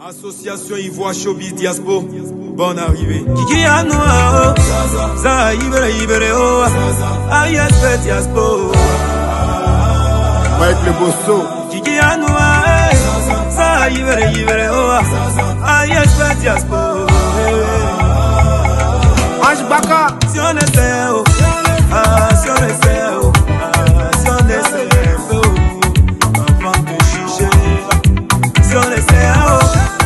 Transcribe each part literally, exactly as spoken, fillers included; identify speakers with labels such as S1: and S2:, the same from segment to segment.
S1: Association Ivoire Showbiz Diaspo, bonne arrivée. Kiki Anoa, Za Ibere Ibere O, Ayespe Diaspo.
S2: Mike le Bosso.
S1: Kiki Anoa, Za Ibere Ibere O, Ayespe Diaspo.
S2: Ange Baka.
S1: Si on essaie, oh, ah, si on essaie, oh, ah, si on essaie, oh, avant de juger. Si on essaie, oh.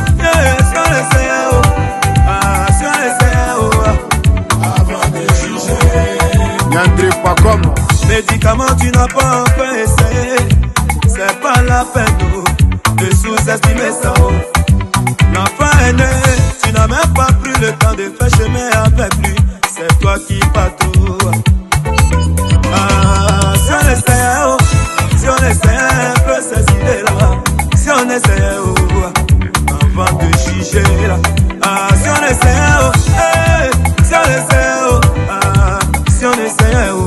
S2: Pas comme
S1: médicaments, tu n'as pas encore essayé. C'est pas la peine de sous-estimer ça. L'enfant est né, tu n'as même pas pris le temps de faire chemin avec lui. C'est toi qui patrouilles. Ah, si on essaie, oh, si on essaie un peu ces idées-là, si on essaie, oh, avant de juger là. Ah, si on essaie, oh, hey, si on essaie, oh, ah, si on essaie, oh.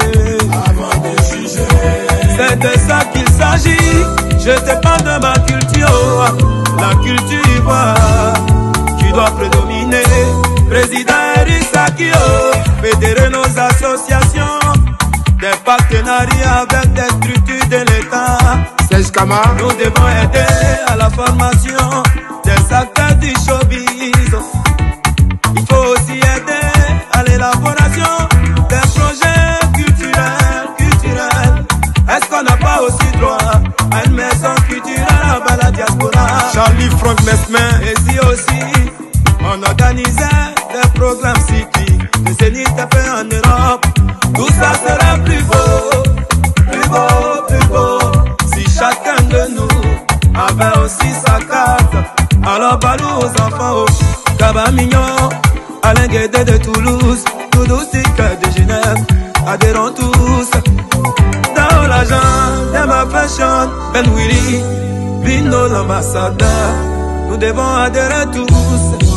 S1: C'est de ça qu'il s'agit. Je te parle de ma culture, la culture ivoire qui doit prédominer. Président Eric Sakio, fédérer nos associations, des partenariats avec des structures de l'État.
S2: Serge Kama.
S1: Nous devons aider à la formation des acteurs du showbiz. Il faut aussi aider à l'élaboration des projets culturels, culturels. Est-ce qu'on n'a pas aussi droit à une maison culturelle à la diaspora?
S2: Charlie Franck Mesmin.
S1: Et si aussi on organisait des programmes cycliques, des zéniths faits en Europe, tout ça serait plus beau, plus beau, plus beau. Si chacun de nous avait aussi sa carte. Alors balou aux enfants, oh, Kaba Mignon, Alain Guédé de Toulouse, Doudou Sika de Genève, adhérons tous. Dans l'agent de ma fashion, Ben Willy, Vino l'ambassadeur, nous devons adhérer tous.